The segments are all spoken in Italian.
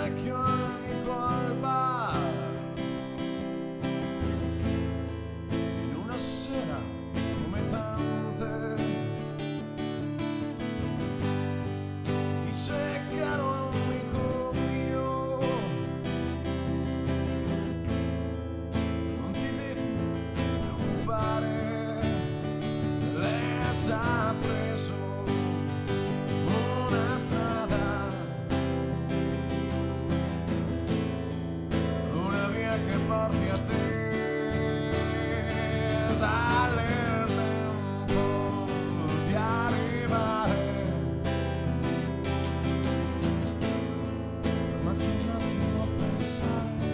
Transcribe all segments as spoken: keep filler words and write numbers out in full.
vecchio amico al bar. In una sera come tante dice: caro amico mio, non ti devi preoccupare, lei ha già preso una strada, una via che porti a te dalle tempo di arrivare. Fermati un attimo a pensare,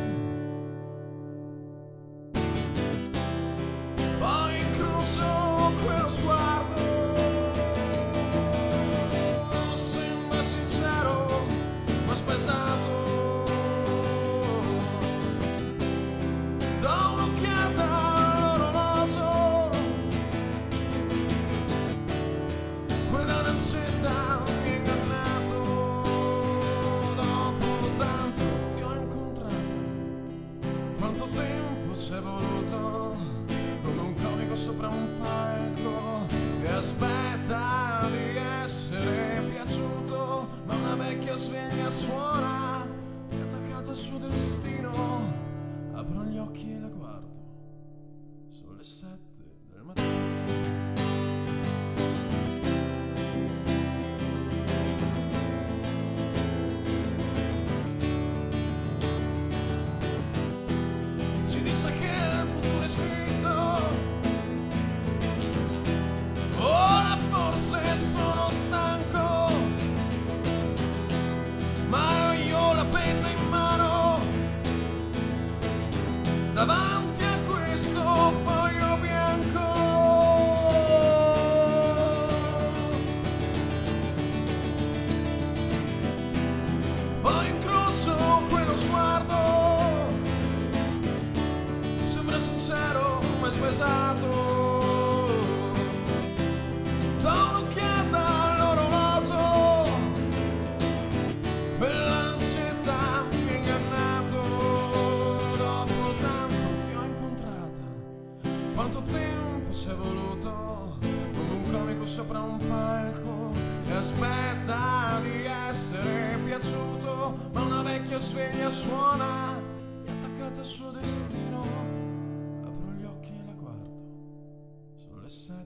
poi incrocio quello sguardo, sembra sincero ma spesato. Do un'occhiata all'orologio, quella lancetta mi ha ingannato. Dopo tanto ti ho incontrata, quanto tempo ci è voluto, come un comico sopra un palco che aspetta di essere piaciuto, ma una vecchia sveglia suona, è attaccata al suo destino. Apro gli occhi e la guardo, sono le sette del mattino. Si dice che il futuro è scritto, ora forse sono stanco, ma io ho la penna in mano davanti a questo foglio bianco. Poi incrocio quello sguardo, sembra sincero ma è spesato. Do un'occhiata all'orologio, quell'ansietà mi ha ingannato. Dopo tanto ti ho incontrata, quanto tempo ci è voluto, come un comico sopra un palco che aspetta di essere piaciuto, ma una vecchia sveglia suona, è attaccata al suo destino. Apro gli occhi e la guardo, sono le sei